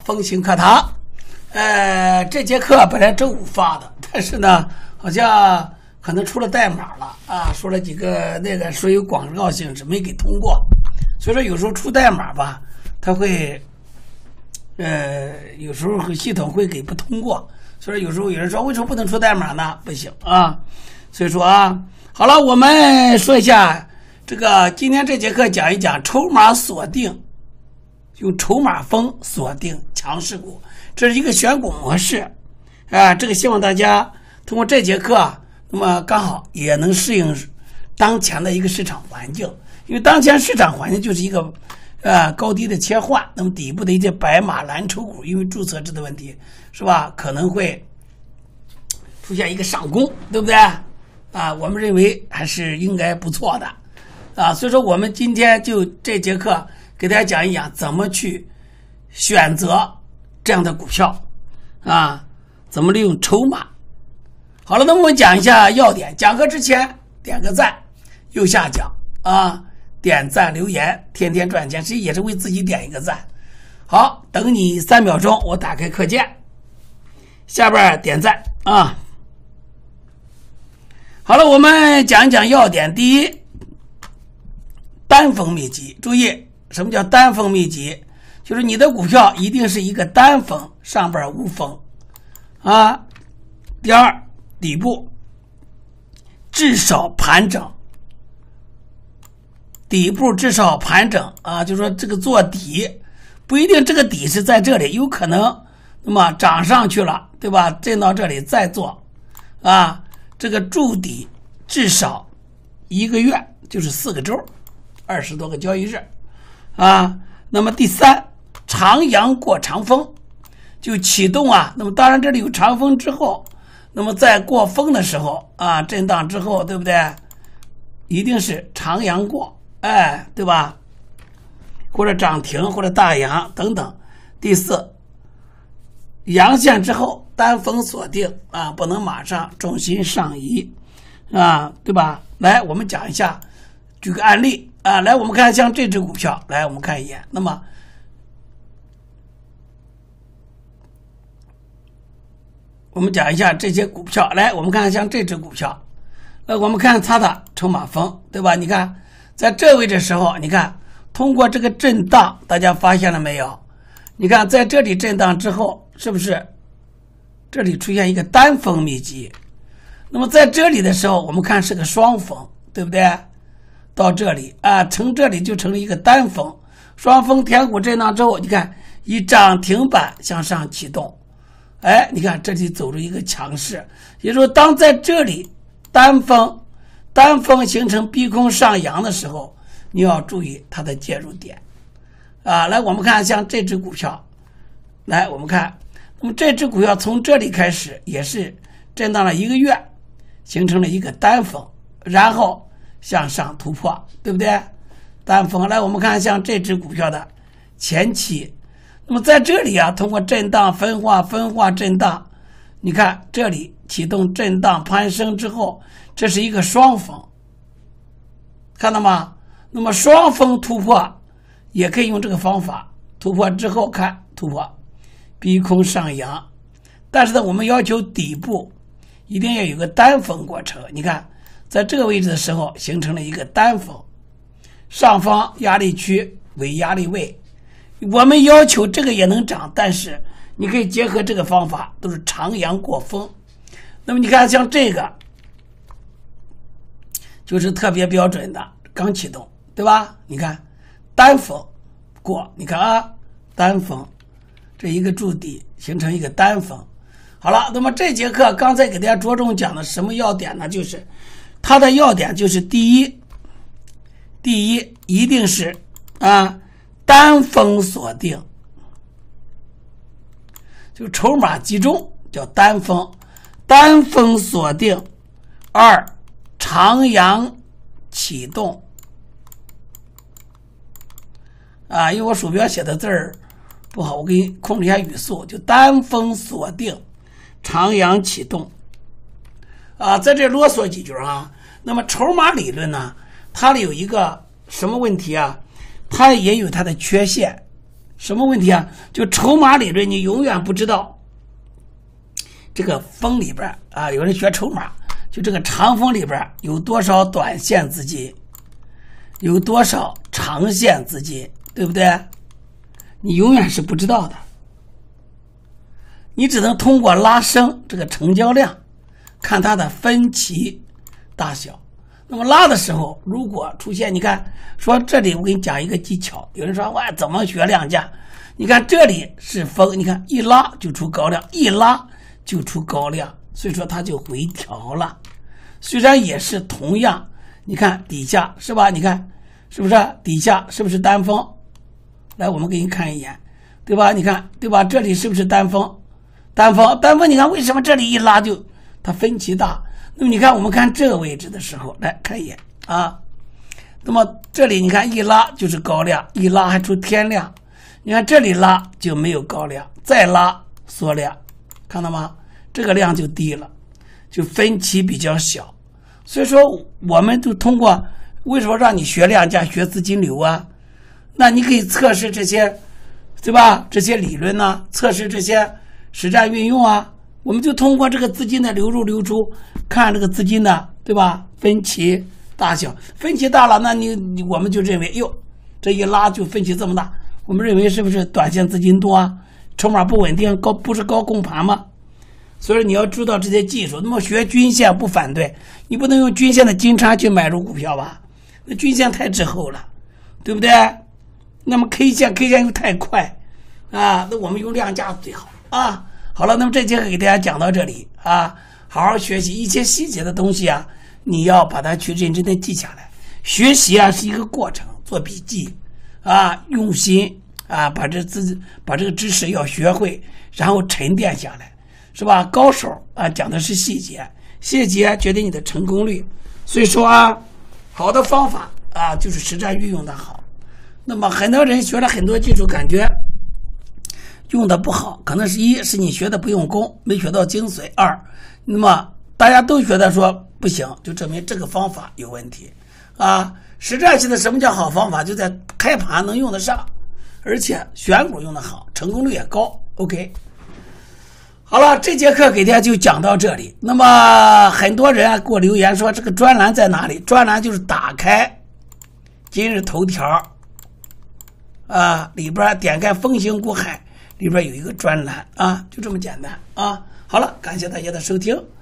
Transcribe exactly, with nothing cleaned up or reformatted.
风行课堂。呃，这节课本来周五发的，但是呢，好像可能出了代码了啊，说了几个那个说有广告性质没给通过，所以说有时候出代码吧，它会，呃，有时候系统会给不通过，所以说有时候有人说为什么不能出代码呢？不行啊，所以说啊，好了，我们说一下这个今天这节课讲一讲筹码锁定。用筹码峰锁定强势股，这是一个选股模式啊。这个希望大家通过这节课，那么刚好也能适应当前的一个市场环境，因为当前市场环境就是一个呃高低的切换，那么底部的一些白马蓝筹股，因为注册制的问题，是吧？可能会出现一个上攻，对不对？啊，我们认为还是应该不错的啊。所以说，我们今天就这节课。给大家讲一讲怎么去选择这样的股票啊，怎么利用筹码。好了，那么我们讲一下要点。讲课之前点个赞，右下角啊点赞留言，天天赚钱，实际也是为自己点一个赞。好，等你三秒钟，我打开课件，下边点赞啊。好了，我们讲一讲要点。第一，单峰秘籍，注意。什么叫单峰秘籍？就是你的股票一定是一个单峰，上边无峰啊。第二，底部至少盘整，底部至少盘整啊，就是说这个做底不一定这个底是在这里，有可能那么涨上去了，对吧？震到这里再做啊，这个筑底至少一个月，就是四个周，二十多个交易日。啊，那么第三，长阳过长峰，就启动啊。那么当然这里有长峰之后，那么在过峰的时候啊，震荡之后，对不对？一定是长阳过，哎，对吧？或者涨停，或者大阳等等。第四，阳线之后单峰锁定啊，不能马上重心上移啊，对吧？来，我们讲一下，举个案例。啊，来，我们看像这只股票，来，我们看一眼。那么，我们讲一下这些股票。来，我们看像这只股票，呃，我们看它的筹码峰，对吧？你看，在这位置时候，你看通过这个震荡，大家发现了没有？你看在这里震荡之后，是不是这里出现一个单峰密集？那么在这里的时候，我们看是个双峰，对不对？到这里啊，成这里就成了一个单峰，双峰填股震荡之后，你看以涨停板向上启动，哎，你看这里走出一个强势，也就是说，当在这里单峰单峰形成逼空上扬的时候，你要注意它的介入点啊。来，我们看像这只股票，来我们看，那么这只股票从这里开始也是震荡了一个月，形成了一个单峰，然后向上突破，对不对？单峰。来，我们看像这只股票的前期，那么在这里啊，通过震荡分化分化震荡，你看这里启动震荡攀升之后，这是一个双峰，看到吗？那么双峰突破也可以用这个方法，突破之后看突破逼空上扬，但是呢，我们要求底部一定要有个单峰过程。你看在这个位置的时候形成了一个单峰，上方压力区为压力位，我们要求这个也能涨，但是你可以结合这个方法，都是长阳过峰。那么你看像这个就是特别标准的刚启动，对吧？你看单峰过，你看啊，单峰这一个筑底形成一个单峰。好了，那么这节课刚才给大家着重讲的什么要点呢？就是它的要点就是第一，第一一定是啊单峰锁定，就筹码集中叫单峰，单峰锁定。二，长阳启动啊，因为我鼠标写的字儿不好，我给你控制一下语速，就单峰锁定，长阳启动。啊，在这啰嗦几句啊。那么筹码理论呢，它有一个什么问题啊？它也有它的缺陷。 什么问题啊？就筹码理论，你永远不知道这个风里边啊，有人学筹码，就这个长风里边有多少短线资金，有多少长线资金，对不对？你永远是不知道的，你只能通过拉升这个成交量，看它的分歧大小。那么拉的时候，如果出现，你看，说这里我给你讲一个技巧。有人说，哇，怎么学量价？你看这里是风，你看一拉就出高量，一拉就出高量，所以说它就回调了。虽然也是同样，你看底下是吧？你看是不是底下是不是单峰？来，我们给你看一眼，对吧？你看对吧？这里是不是单峰？单峰，单峰，你看为什么这里一拉就它分歧大？那么你看，我们看这个位置的时候，来看一眼啊。那么这里你看一拉就是高量，一拉还出天量。你看这里拉就没有高量，再拉缩量，看到吗？这个量就低了，就分歧比较小。所以说，我们就通过为什么让你学量价、学资金流啊？那你可以测试这些，对吧？这些理论呢、啊，测试这些实战运用啊。我们就通过这个资金的流入流出，看这个资金的，对吧？分歧大小，分歧大了，那你你我们就认为，哟，这一拉就分歧这么大，我们认为是不是短线资金多啊？筹码不稳定，高不是高控盘吗？所以你要知道这些技术。那么学均线不反对，你不能用均线的金叉去买入股票吧？那均线太滞后了，对不对？那么 K 线 K 线又太快啊，那我们用量价最好啊。好了，那么这节课给大家讲到这里啊，好好学习一些细节的东西啊，你要把它去认真的记下来。学习啊是一个过程，做笔记啊，用心啊，把这知把这个知识要学会，然后沉淀下来，是吧？高手啊讲的是细节，细节决定你的成功率。所以说啊，好的方法啊就是实战运用的好。那么很多人学了很多技术，感觉用的不好，可能是一是你学的不用功，没学到精髓；二，那么大家都觉得说不行，就证明这个方法有问题啊。实战性的什么叫好方法？就在开盘能用得上，而且选股用得好，成功率也高。OK， 好了，这节课给大家就讲到这里。那么很多人啊给我留言说这个专栏在哪里？专栏就是打开今日头条啊，里边点开风行股海。里边有一个专栏啊，就这么简单啊。好了，感谢大家的收听。